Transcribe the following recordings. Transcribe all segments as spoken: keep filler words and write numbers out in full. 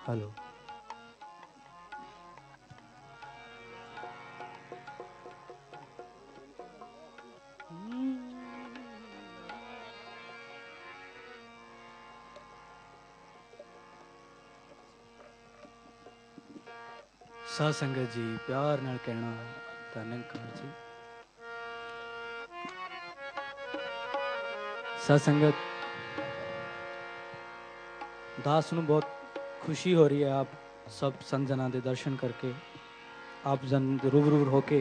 Hello. साध संगत जी प्यार नाल कहना धन्यकार जी। साध संगत दास नूं बहुत खुशी हो रही है आप सब संत जना दे दर्शन करके, आप जन रूबरू होके।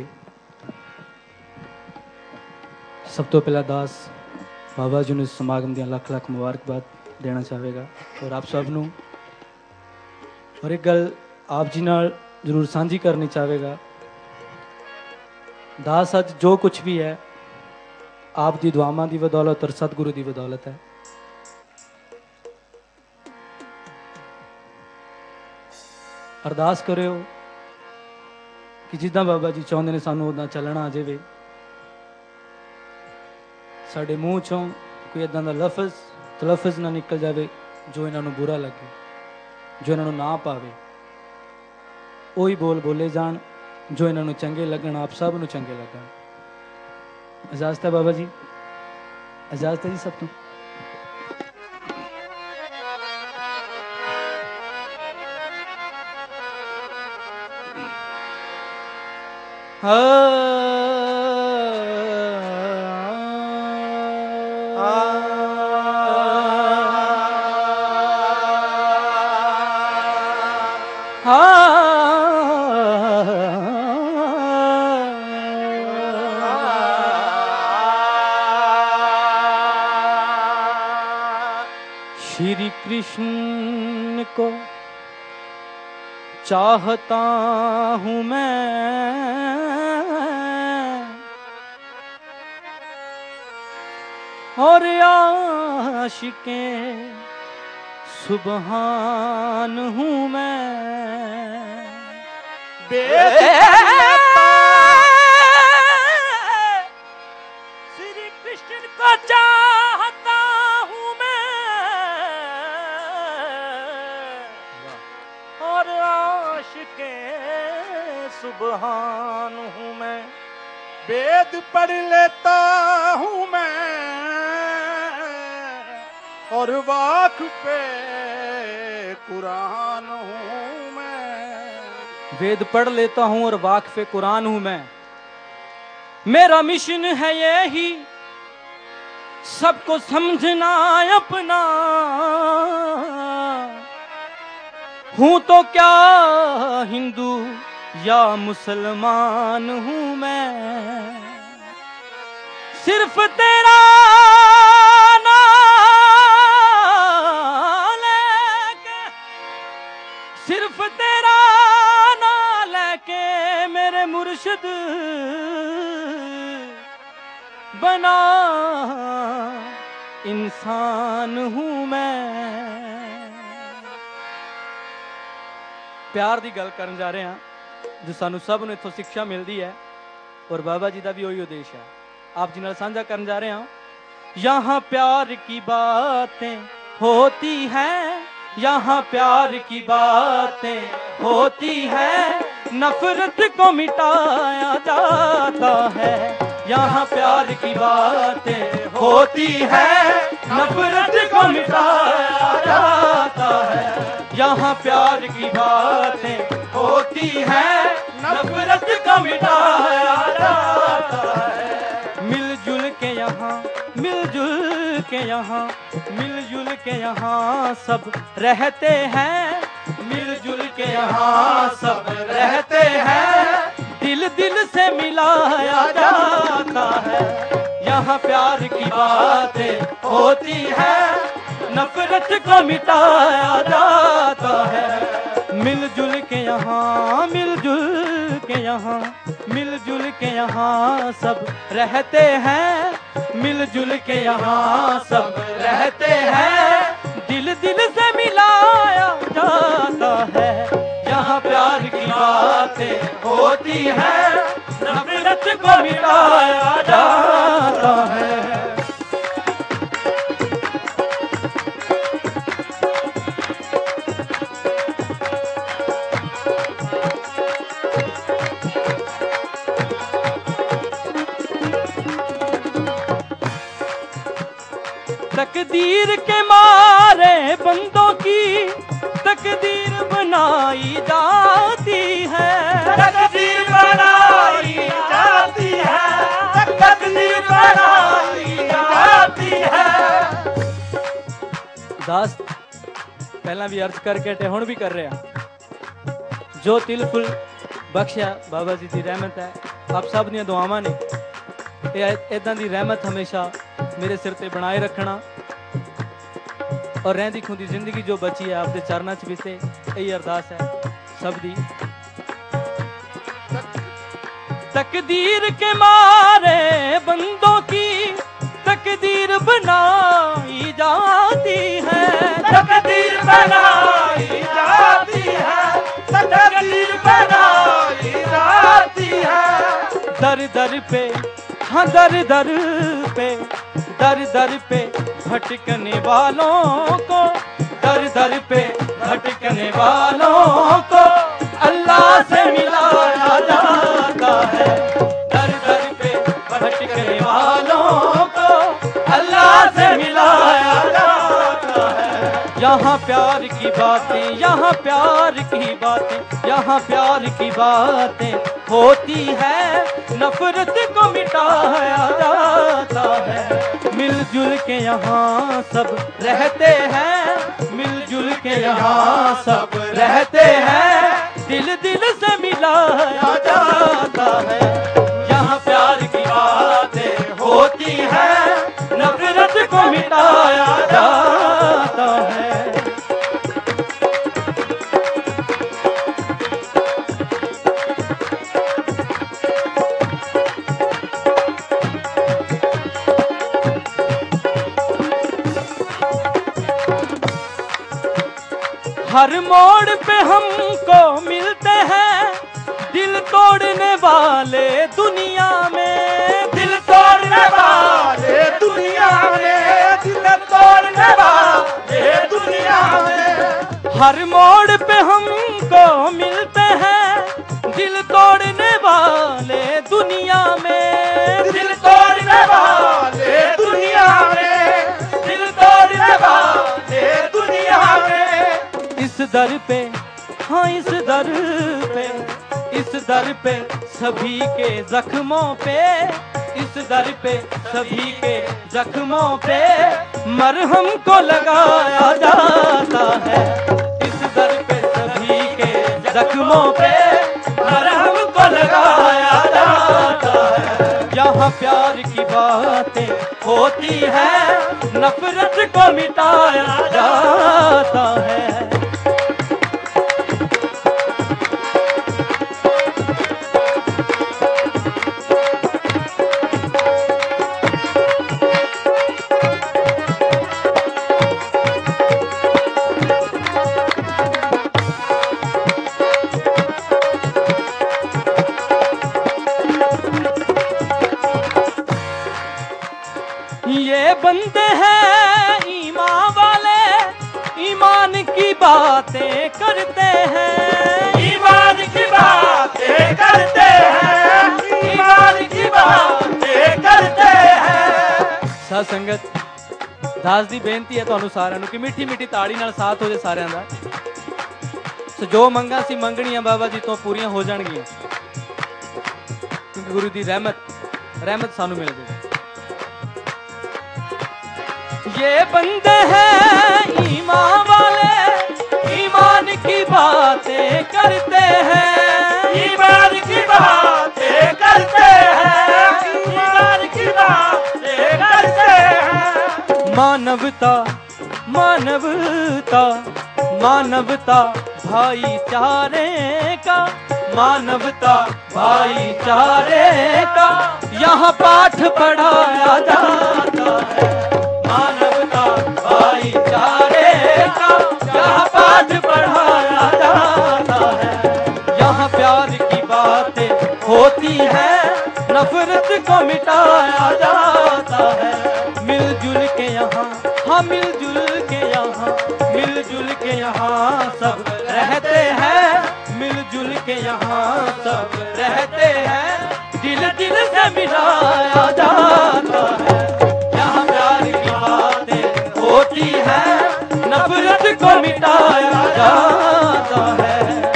सब तो पहला दास बाबा जी ने समागम दिया लख लख मुबारकबाद देना चाहेगा और आप सब नूं। और एक गल आप जी नाल जरूर साझी करनी चाहेगा। दास अज जो कुछ भी है आप दी दुआवां दी बदौलत और सतगुरु दी बदौलत है। अरदास करो कि जिदा बाबा जी चाहते ने सानू उदा चलना आ जाए। साडे मूँह चों कोई इदां दा लफज तलफज ना निकल जाए जो इन्हों बुरा लगे, जो इन्हों ना पावे। वही बोल बोले जान जो इन्हों चंगे लगन, आप सब नूं चंगे लगन। इजाजत है बाबा जी, इजाजत है जी सब तो। श्री कृष्ण को चाहता हूँ मैं, और आशिके सुबहान हूँ मैं। श्री कृष्ण को चाहता हूँ मैं, और आशिके सुबहान हूँ मैं। वेद पढ़ लेता हूँ मैं और वाक़िफ़े कुरान हूँ मैं। वेद पढ़ लेता हूँ और वाक़िफ़े कुरान हूँ मैं। मेरा मिशन है यही सबको समझना अपना। हूँ तो क्या हिंदू या मुसलमान हूँ मैं। सिर्फ तेरा नाम लेके, सिर्फ तेरा नाम लेके मेरे मुर्शिद बना इंसान हूँ मैं। प्यार की गल करन जा रहे हैं जो सानू सब नूं इत्थों शिक्षा मिलती है और बाबा जी का भी वही उद्देश है। आप जी नाल साझा करन जा रहे हैं। यहाँ प्यार की बातें होती हैं, यहाँ प्यार की बातें होती है, नफरत को मिटाया जाता है। यहाँ प्यार की बातें होती है, नफरत को मिटाया जाता है। यहाँ प्यार की बातें होती है, नफरत को मिटाया जाता है। मिलजुल के यहाँ, मिलजुल के यहाँ, मिलजुल के यहाँ सब रहते हैं। मिलजुल के यहाँ सब रहते हैं, दिल दिल से मिलाया जाता है। यहाँ प्यार की बातें होती है, नफरत को मिटाया जाता है। मिलजुल के यहाँ, मिलजुल के यहाँ, मिलजुल के यहाँ सब रहते हैं। मिलजुल के यहाँ सब रहते हैं, दिल दिल से मिलाया जाता है। यहाँ प्यार की बातें होती है, नफरत को मिटाया जाता है। तकदीर के मारे बंदों की तकदीर बनाई जाती है, तकदीर बनाई जाती है, तकदीर बनाई जाती है। दास पहला भी अर्ज करके हटे हुण भी कर रहे हैं। जो तिल फुल बख्शिया बाबा जी की रहमत है, आप सब दी दुआवां ने इदां दी रहमत हमेशा मेरे सिर ते बनाए रखना और रहंदी खुंदी जिंदगी जो बची है आपके चरणों च बीते, यही अरदास है सब दी। तकदीर के मारे बंदों की तकदीर बनाई जाती है, तकदीर बनाई जाती है, तकदीर बनाई जाती है। दर दर पे हाँ दर दर पे दर दर पे भटकने वालों को, दर दर पे भटकने वालों को अल्लाह से मिलाया जाता है, दर दर पे भटकने वालों को अल्लाह से मिलाया जाता है। यहाँ प्यार की बातें, यहाँ प्यार की बातें, यहाँ प्यार की बातें होती है, नफरत को मिटाया जाता है। मिलजुल के यहाँ सब रहते हैं, मिलजुल के यहाँ सब रहते हैं, दिल दिल से मिलाया जाता है। यहाँ प्यार की बातें होती हैं, नफरत को मिटाया जाता है। हर मोड़ पे हमको मिलते हैं दिल तोड़ने वाले दुनिया में, दिल तोड़ने वाले दुनिया में, दिल तोड़ने वाले दुनिया में। हर मोड़ पे हमको मिलते हैं दिल तोड़ने वाले दुनिया में, दिल तोड़ने वाले दुनिया में, दिल तोड़ने वाले दुनिया में। इस दर पे हाँ इस दर पे इस दर पे सभी के जख्मों पे, इस दर पे सभी के जख्मों पे मरहम को लगाया जाता है, इस दर पे सभी के जख्मों पे मरहम को लगाया जाता है। यहाँ प्यार की बातें होती है, नफरत को मिटाया जाता है। ये बंदे हैं ईमान वाले, ईमान की बातें करते हैं, ईमान की बातें करते हैं, ईमान की बातें करते हैं। साध संगत दास दी बेनती है तुहानू सारिਆਂ ਨੂੰ कि मिठी मिठी ताड़ी नाल साथ हो जाए सारिਆਂ ਦਾ। सो जो मंगा सी मंगणियां बाबा जी तो पूरियां हो जाणगियां, क्योंकि गुरु दी रहमत रहमत सानू मिल जाए। ये बंदे हैं ईमान वाले, ईमान की बातें करते हैं, ईमान की बातें करते हैं, ईमान की बातें करते हैं। मानवता मानवता मानवता भाईचारे का, मानवता भाईचारे का यहाँ पाठ पढ़ाया जाता है, मानवता भाईचारे का यहाँ पाठ पढ़ाया जाता है। यहाँ प्यार की बातें होती है, नफरत को मिटाया जाता है। मिलजुल के यहाँ हाँ मिलजुल के यहाँ मिलजुल के यहाँ सब रहते हैं, मिलजुल के यहाँ सब रहते हैं, दिल दिल से मिलाया जाता है। यहाँ प्यार की बातें होती हैं, नफरत को मिटाया जाता है।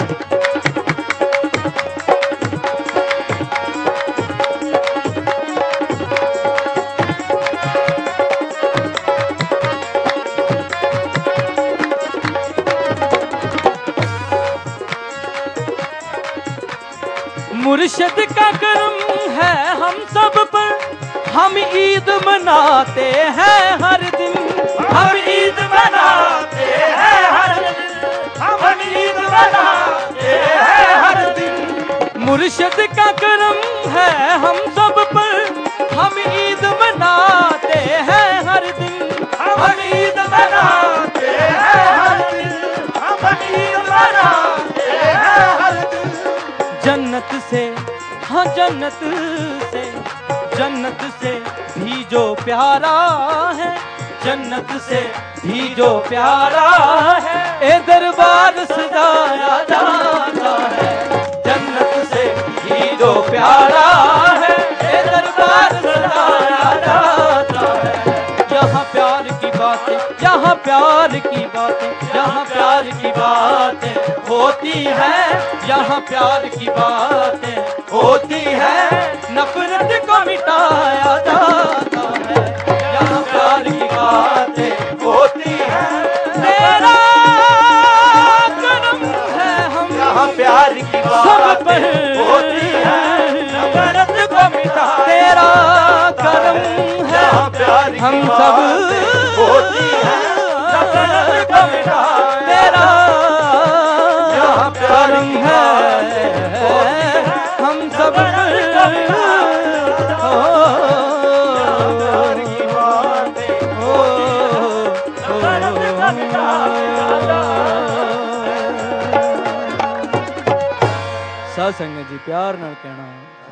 मुर्शिद का करम है हम सब पर, हम ईद मनाते हैं हर दिन, हम ईद मनाते हैं हर दिन, हम ईद मनाते हैं हर दिन। मुर्शिद का करम है हम सब पर, हम ईद मनाते हैं हर दिन, हम ईद मनाते हैं हर दिन, हम ईद मनाते हैं हर दिन। जन्नत से, हाँ जन्नत से, जन्नत से भी जो प्यारा है, जन्नत से भी जो प्यारा है, ए दरबार सजाया जाता है। जन्नत से भी जो प्यारा है, ए दरबार सजाया जाता है। यहाँ प्यार की बातें, यहाँ प्यार की बातें, यहाँ प्यार की बातें होती है, यहाँ प्यार की बातें होती है, नफरत को मिटाया जाता है। यहाँ प्यार की बातें होती है, तेरा करम है हम यहाँ प्यार की सब बातें पर होती है, नफरत को मिटाया तेरा करम है यहाँ प्यार की हम सब बातें होती है, नफरत को मिटाया तेरा यहाँ प्यार करम की है बातें हम सब नफरत को मिटाया प्यार की बातें नफरत को मिटाया। सत्संग जी प्यार नाल कहना